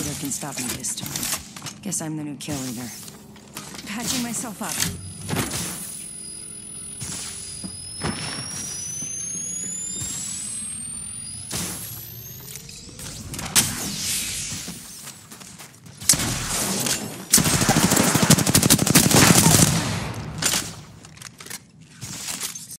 Vader can stop me this time. Guess I'm the new kill leader. Patching myself up.